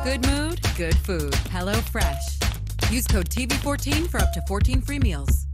good mood, good food. HelloFresh. Use code TV14 for up to 14 free meals.